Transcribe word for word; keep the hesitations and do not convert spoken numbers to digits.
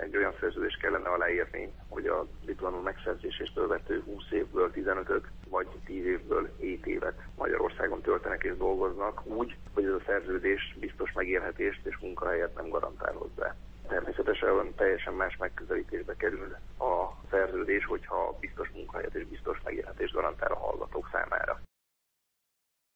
egy olyan szerződést kellene aláírni, hogy a diploma megszerzésétől vető húsz évből tizenötöt, vagy tíz évből hét évet Magyarországon töltenek és dolgoznak úgy, hogy ez a szerződés biztos megélhetést és munkahelyet nem garantál hozzá. Természetesen teljesen más megközelítésbe kerül a szerződés, hogyha biztos munkahelyet és biztos megélhetést garantál a hallgatók számára.